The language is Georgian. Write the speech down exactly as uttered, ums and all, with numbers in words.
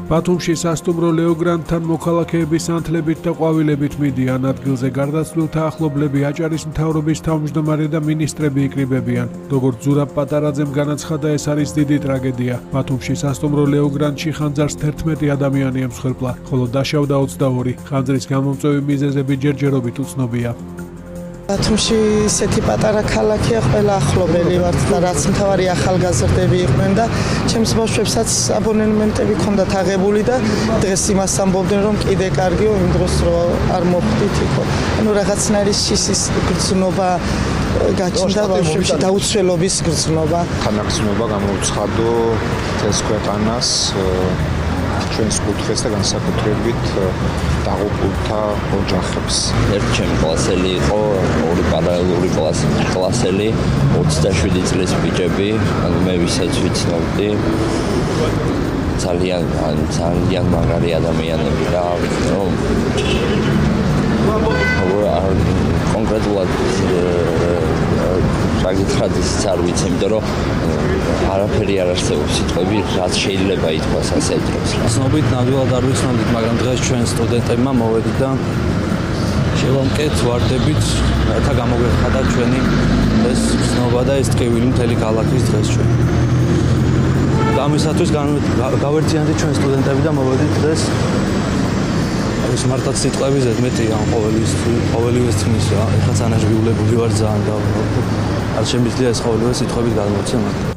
ბათუმში სასტუმრო ლეოგრანდთან მოქალაქეების ანთლებით და ყვავილებით მიდიან ადგილზე გარდაცვლილთა ახლობლები, აჭარის მთავრობის თავმჯდომარე და მინისტრები იკრიბებიან. როგორც ზურაბ პატარაძემ განაცხადა, ეს არის დიდი ტრაგედია. ბათუმში სასტუმრო ლეოგრანდში ხანძარს თერთმეტი ადამიანი ემსხვერპლა, ხოლო დაშავდა ოცდაორი. ხანძრის გამომწვევი მიზეზები ჯერჯერობით უცნობია. ბათუმში ისეთი პატარა ქალაქია, ყველა ახლობელი ვართ და რაც მთავარი ახალგაზრდები იყვნენ და ჩემს ბავშვებსაც აბონემენტები ჰქონდათ აღებული და დღეს იმას ამბობდნენ, რომ კიდე კარგიო, იმ დროს რომ არ მოხვდით იქო. ანუ რაღაცნაირი შისის გრძნობა გაჩნდა ბავშვებში, დაუცველობის გრძნობა. თანაგრძნობა გამოუცხადო მთელს ქვეყანას, ჩვენს კუთხეს და განსაკუთრებით დაღუპულთა ოჯახებს. ერთი ჩემი კლასელი იყო, ორი პარალელური კლასელი, ოცდაშვიდი წლის ბიჭები, ანუ მე ვისაც ვიცნობდი. ძალიან ძალიან მაგარი ადამიანები რა, რომ კონკრეტულად რაგითხრად ისიც არ ვიცი, იმიტომ რომ არაფერი არ არსებობს სიტყვები, რაც შეიძლება ითქვას ასე დროს. ცნობით ნამდვილად არ ვიცნობდით, მაგრამ დღეს ჩვენ სტუდენტებმა მოვედით და შევამკეთ, ვარდებით, რათა გამოგვეხადა ჩვენი ეს ცნობა და ეს ტკივილი მთელი ქალაქის დღეს ჩვენ. ამისათვის გავერთიანდით ჩვენ სტუდენტები და მოვედით დღეს ეს მართლაც სიტყვები ზედმეტია ყოველივეს თქმის რა, ეხლა ანაშბიულებული ვარ ძალიან და არ შემიძლია ეს ყოველივე სიტყვებით გადმოვცემ.